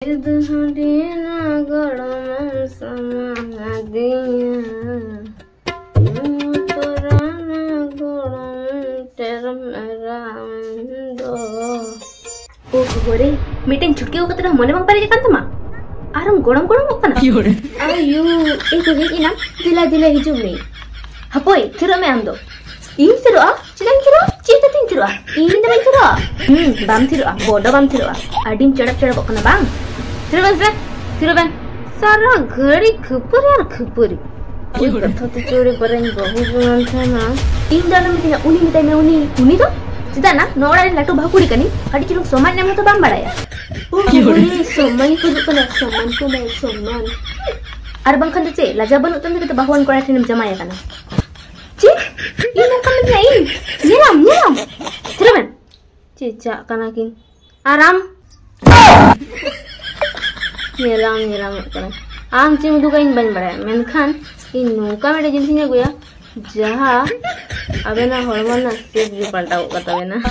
meeting छुटकी हो कतरा मने बंग पारे जकान तमा आरम गोड़म गोड़म ओकना आयु एको हे इना दिला दिला हिजु मे हपोय थिरो मे आमदो इन थिरो चिलां थिरो चिता तिन थिरो इन दे थिरो बाम थिरो बोडो बाम थिरो आडिम चड़प चड़प ओकना बांग थिरो बन सारा घड़ी खपुर यार खपुरी कथा तो चोरी बरन बहु गुण था ना इन दाना में उनी मिताई में उनी तो सीधा ना नोड़ा लाटू भाकुड़ी कनी कड़ी चुलुक सोमान ने तो बाम बड़ाया ओरे सोमान को दुकना सोमान को मैं सोमान आर बंखन चे लाजा बनु तम के बाहुन कोड़ा ठिनम जमाया कना ची ये ना कम नहीं येराम थिरवन चिचा कना किन आराम येराम कना आम चे मुदु काइन बन बड़ाया मेनखान इन नौका में जिनसी ने गुया जहा अबे ना हॉर्मोन ना सेफ भी पलटाओ बतावे ना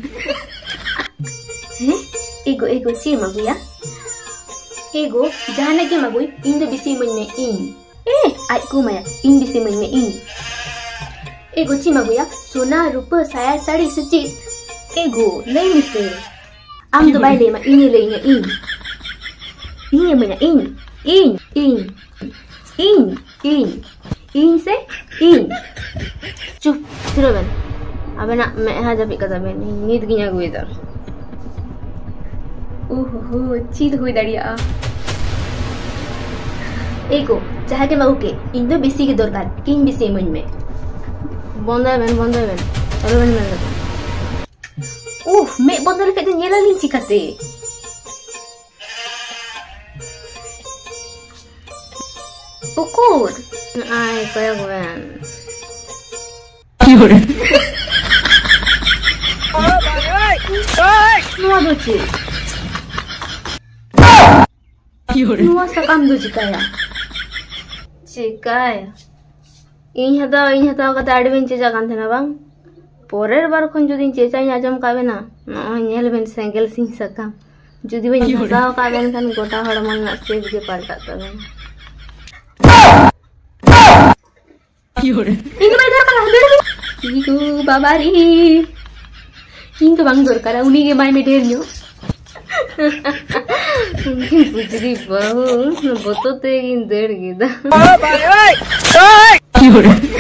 एगो ची मगुया एगो जहाने के मगुई इन दे बिसी मन में इन आई को माया इन बिसी मन में इन एगो ची मगुया सोना रूपा साया साड़ी सची एगो नहीं मिसे आम तो बाय ले मा इन ले इन मना इन से इन चुप थिरोबन अबे ना मैं हा जब कदा में नींद गिया गुए दा ओहो चीत हुई दड़िया एको चाहे के मगु के इन दो बिसी के दरकार इन बिसी मन में बंदाबेन अरे बन ओह मैं बंदल के दिन येला लिंची काते ukur ay kayak wen nuwa doci nuwa sakam do cikaya इन हता कता एडवेन चेचा कान थेना बांग पोरेर बार खन जुदी चेचा आजम काबे ना नेल बेन सेंगल सिंह सकम जुदी बेन हसाव काबेन खान गोटा हड़मन ना सेब के पलटा तबे इन बाय दर कला बेड़ इगो बाबारी इन तो बांग दरकार उनी के बाय में ढेर न्यो पुजरी बहु बतो ते इन देड़ गेदा ओए